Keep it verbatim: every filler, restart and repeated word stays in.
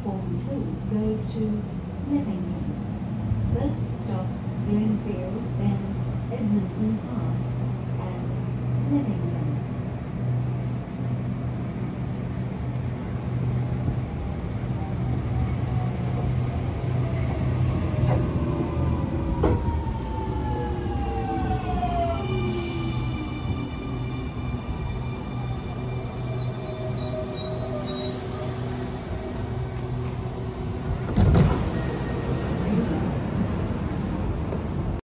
Platform two goes to Leppington. First stop, Glenfield, then Edmondson Park and Leppington.